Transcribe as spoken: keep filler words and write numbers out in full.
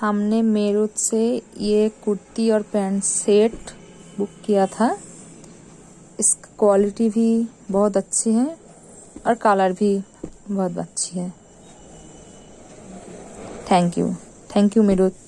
हमने मेरठ से ये कुर्ती और पैंट सेट बुक किया था। इसकी क्वालिटी भी बहुत अच्छी है और कलर भी बहुत अच्छी है। Thank you thank you Meerut.